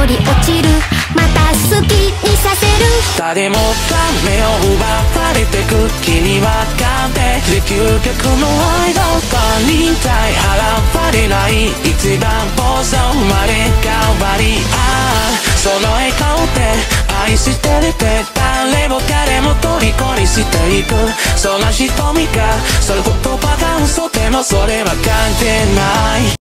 り落ちる、また好きにさせる。 誰もが目を奪われてく、君はかってで究極の愛が他人対払われない、一番放送生まれ変わり。その笑顔で愛してるって誰も彼も虜にしていく、その瞳がその言葉が嘘でもそれは関係ない。